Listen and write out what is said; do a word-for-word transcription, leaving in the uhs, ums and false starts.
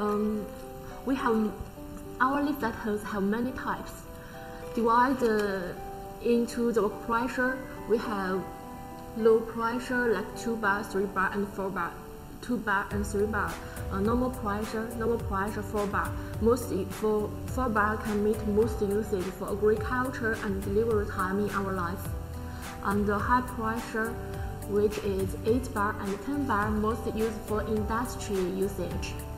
Um, we have our lift lighters have many types. Divided into the work pressure, we have low pressure like two bar, three bar, and four bar. two bar and three bar. Uh, normal pressure, normal pressure four bar. Most for four bar can meet most usage for agriculture and delivery time in our life. And the high pressure, which is eight bar and ten bar, most used for industry usage.